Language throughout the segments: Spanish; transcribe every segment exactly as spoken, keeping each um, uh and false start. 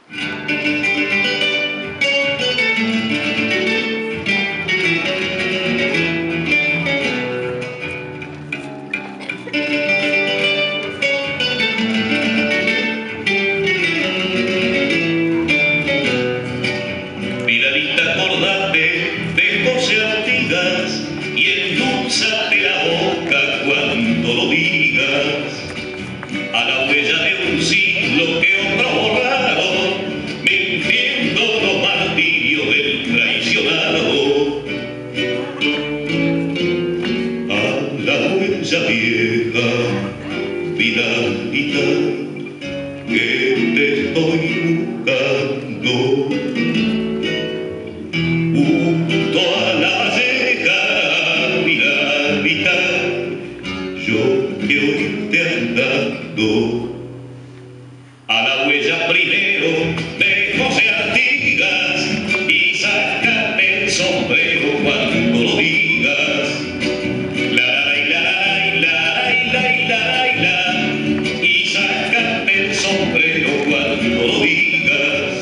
Vidalita, acordate de José Artigas y endulzate la boca cuando lo digas. A la huella de un siglo que otro borraron, mintiendo los martirios del traicionado. A la huella vieja, Vidalita, que te estoy buscando. Junto a la valleja, Vidalita, yo que hoy te andando. A la huella primero de José Artigas y sácate el sombrero cuando lo digas. La la la la la la la, y sácate el sombrero cuando lo digas.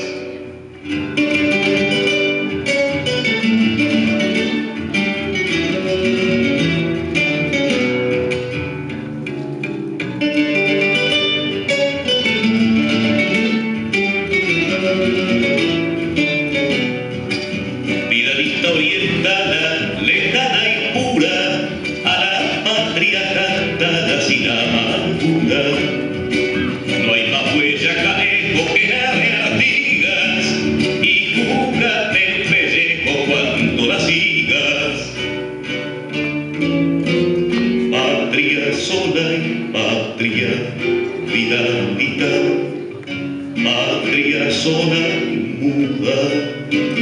Vidalita orientada, lejana y pura, a la patria cantada sin amargura. No hay más huella canejo que la de Artigas, y júrate el pellejo cuando la sigas. Patria sola y patria, Vidalita, patria sola y muda.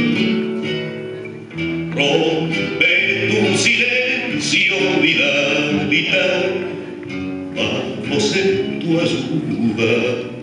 Rompe tu silencio, Vidalita, vamos en tu ayuda.